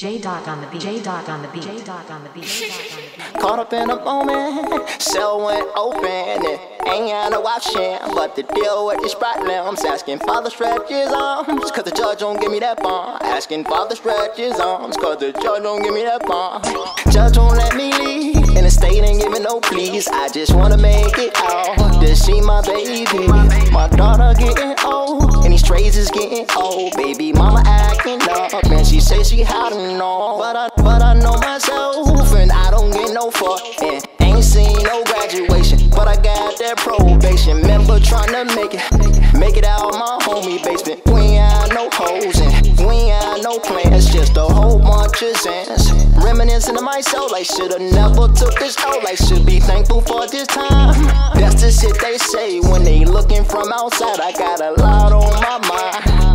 J dot on the beat. J dot on the beat. J dot on the beat. Caught up in a moment, cell went open, and ain't had no option but to deal with these problems. Asking Father stretch his arms, cause the judge don't give me that bond. Asking Father stretch his arms, cause the judge don't give me that bond. Judge won't let me leave, in the state ain't giving no please. I just wanna make it out to see my baby. My daughter getting old, and these trays is getting old. Baby mama acting up, and she say she had to know, but I know myself, and I don't get no fuck. And ain't seen no graduation, but I got that probation. Remember trying to make it out my homie basement. We ain't had no hoes and we ain't had no plans, just a whole bunch of sense. Reminiscing to myself, like shoulda never took this out. Like should be thankful for this time. That's the shit they say when they looking from outside. I got a lot on my mind.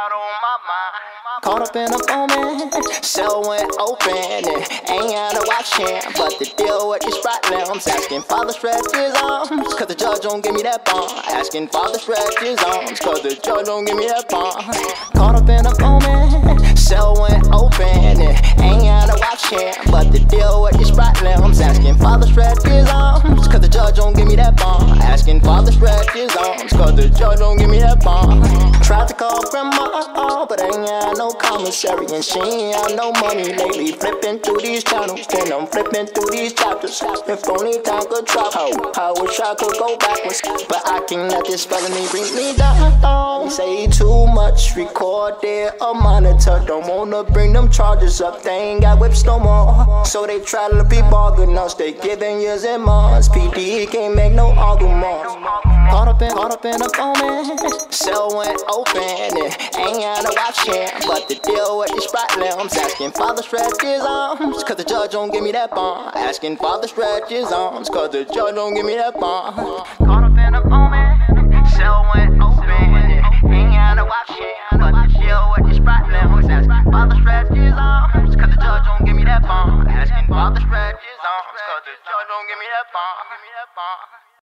Caught up in a moment, cell went open, and ain't had no option but to deal with these problems. Asking Father stretch his arms, cause the judge don't give me that bond. Asking Father stretch his arms, cause the judge don't give me that bond. Caught up in a moment, cell went open, and ain't had no option but to deal with these problems. Asking Father stretch his arms, cause the judge don't give me that bond. Asking Father stretch his arms, cause the judge don't give me that bond. Tried to call grandma, but ain't had no commissary, and she ain't had no money lately. Flipping through these channels, and I'm flipping through these chapters. If only time could travel, I wish I could go backwards, but I can't let this felony bring me down. Say too much, recorded or monitor. Don't wanna bring them charges up, they ain't got whips no more. So they try to be bargain us, they giving years and months. PD can't make no arguments. Caught up in a moment, cell went open, and ain't had no option but to deal with these problems. Asking Father stretch his arms, cause the judge don't give me that bond. Asking Father stretch his arms, cause the judge don't give me that bond. Caught up in a moment, cell went open, and ain't had no option but to deal with these problems. Asking Father stretch his arms, cause the judge don't give me that bond. Asking Father stretch his arms, cause the judge don't give me that bond.